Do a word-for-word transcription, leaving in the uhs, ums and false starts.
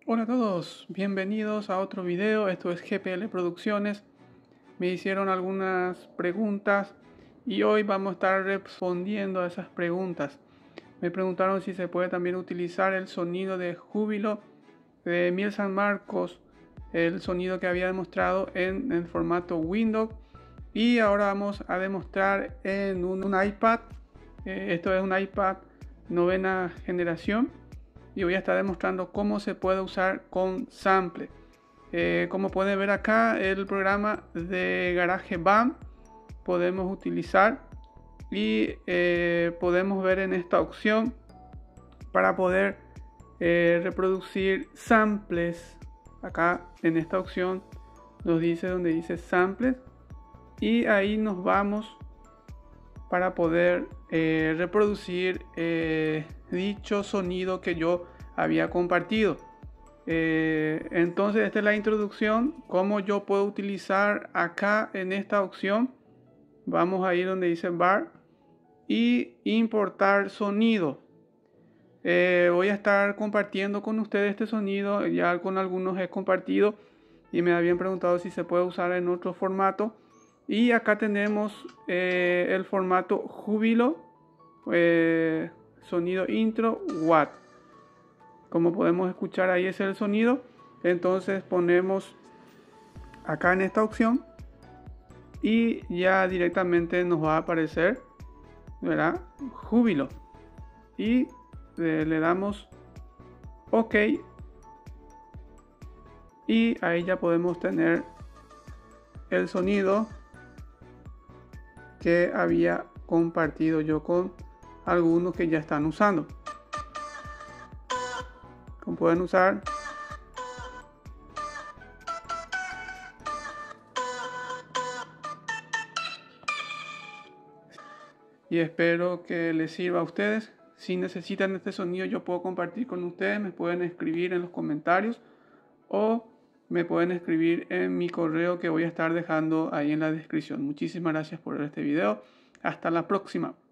Hola a todos, bienvenidos a otro video. Esto es G P L Producciones. Me hicieron algunas preguntas y hoy vamos a estar respondiendo a esas preguntas. Me preguntaron si se puede también utilizar el sonido de Júbilo de Miel San Marcos, el sonido que había demostrado en el formato Windows, y ahora vamos a demostrar en un, un iPad. Eh, esto es un iPad novena generación y voy a estar demostrando cómo se puede usar con sample. Eh, como pueden ver acá, el programa de GarageBand podemos utilizar y eh, podemos ver en esta opción para poder eh, reproducir samples. Acá en esta opción nos dice donde dice samples y ahí nos vamos para poder eh, reproducir eh, dicho sonido que yo había compartido. Eh, entonces esta es la introducción, cómo yo puedo utilizar acá en esta opción. Vamos a ir donde dice bar y importar sonido. Eh, voy a estar compartiendo con ustedes este sonido, ya con algunos he compartido y me habían preguntado si se puede usar en otro formato. Y acá tenemos eh, el formato Júbilo, eh, sonido intro watt. Como podemos escuchar, ahí es el sonido. Entonces ponemos acá en esta opción y ya directamente nos va a aparecer, ¿verdad? Júbilo. Y eh, le damos OK. Y ahí ya podemos tener el sonido que había compartido yo con algunos que ya están usando. Como pueden usar, y espero que les sirva a ustedes. Si necesitan este sonido, yo puedo compartir con ustedes. Me pueden escribir en los comentarios o me pueden escribir en mi correo que voy a estar dejando ahí en la descripción. Muchísimas gracias por ver este video. Hasta la próxima.